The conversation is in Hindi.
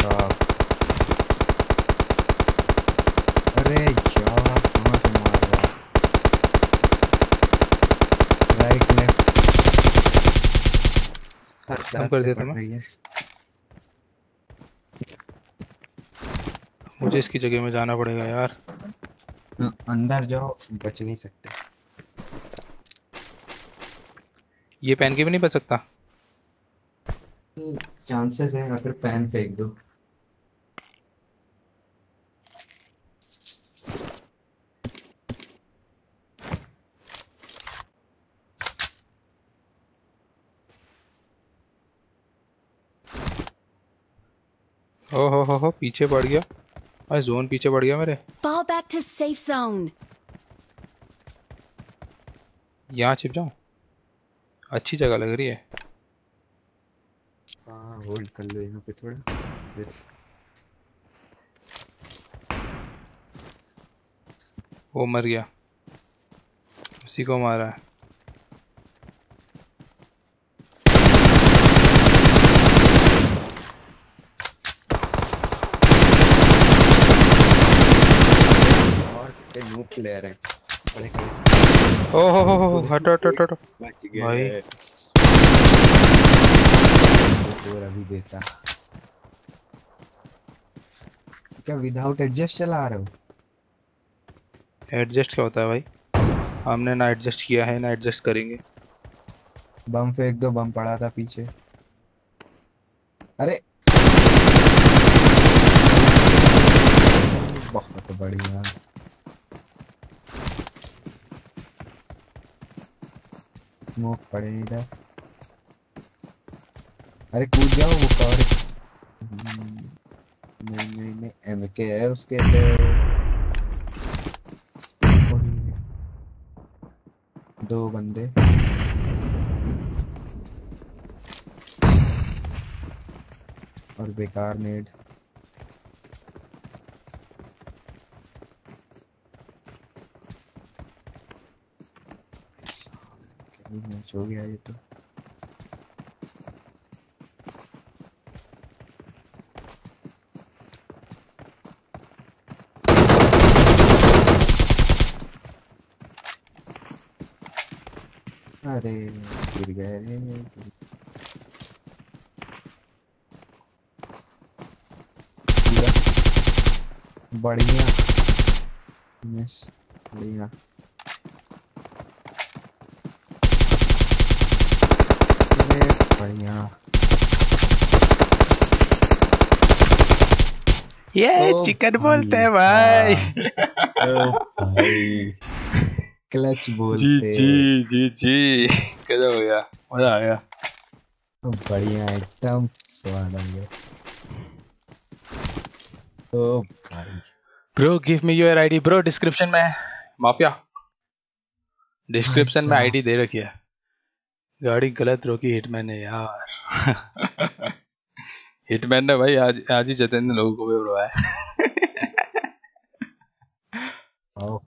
साहब। अरे यार कहाँ से मार रहा है? राइट लेफ्ट हर हम तरफ कर से देता पड़ मैं। रही है। मुझे इसकी जगह में जाना पड़ेगा यार। अंदर जाओ, बच नहीं सकते। ये पहन के भी नहीं बच सकता। चांसेस है, अगर पैन फेंक दो। हो पीछे पड़ गया। अरे जोन पीछे पड़ गया मेरे। Fall back to safe zone. यहाँ छिप जाऊं। अच्छी जगह लग रही है। हाँ होल्ड कर लो यहाँ पे थोड़ा फिर। वो मर गया। उसी को मारा है। और कितने नूब प्लेयर हैं। अरे कहीं हो हटो हटो हटो हटो। बच भाई गए। और अभी देता। क्या विदाउट एडजस्ट चला रहे हो? एडजस्ट क्या होता है भाई? हमने ना एडजस्ट किया है ना एडजस्ट करेंगे। बम फेंक दो, बम पड़ा था पीछे। अरे बहुत बढ़िया। स्मोक पड़े इधर। अरे कूद जाओ वो कवर। नहीं नहीं नहीं, एमके है उसके पे। दो बंदे। और बेकार नेड। क्या मैच हो गया ये तो। अरे गिर गए रे। पूरा बढ़िया। मिस बढ़िया। अरे बढ़िया। ये ओ चिकन बोलते भाई हैं भाई। साहब। ओ भाई। क्लच जी बोलते। जी जी जी। कैसा हो गया? मजा आ गया। बढ़िया एकदम स्वाद आ गया। ओ भाई। Bro give me your ID bro. Description में माफिया। भाई डिस्क्रिप्शन में साहब। आईडी दे रखी है। गाड़ी गलत रोकी हिटमैन ने यार। हिटमैन ने भाई आज आज ही जतेंद्र लोगों को भी उड़वाया। आओ